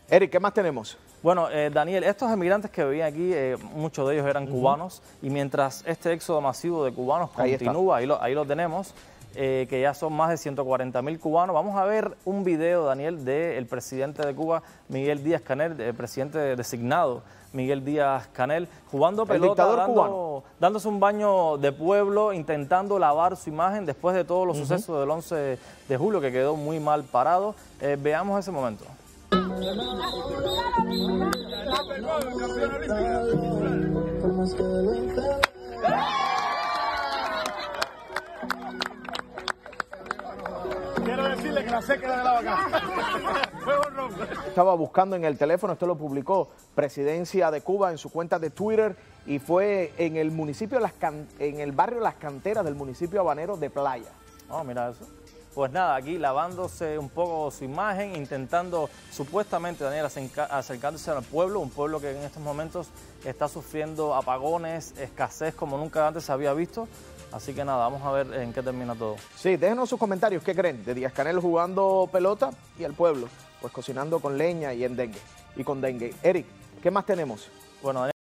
Eric, ¿qué más tenemos? Bueno, Daniel, estos emigrantes que vivían aquí, muchos de ellos eran cubanos, y mientras este éxodo masivo de cubanos continúa, ahí lo tenemos, que ya son más de 140.000 cubanos. Vamos a ver un video, Daniel, del presidente de Cuba, Miguel Díaz-Canel, el presidente designado, Miguel Díaz-Canel, jugando pelota, dándose un baño de pueblo, intentando lavar su imagen después de todos los sucesos del 11 de julio, que quedó muy mal parado. Veamos ese momento. Quiero decirle que la sé que la lava acá. Estaba buscando en el teléfono, esto lo publicó Presidencia de Cuba en su cuenta de Twitter y fue en el municipio, en el barrio Las Canteras del municipio habanero de Playa. Oh, mira eso. Pues nada, aquí lavándose un poco su imagen, intentando supuestamente, Daniel, acercándose al pueblo, un pueblo que en estos momentos está sufriendo apagones, escasez como nunca antes se había visto. Así que nada, vamos a ver en qué termina todo. Sí, déjenos sus comentarios, ¿qué creen? De Díaz-Canel jugando pelota y el pueblo, pues cocinando con leña y con dengue. Eric, ¿qué más tenemos? Bueno, Daniel,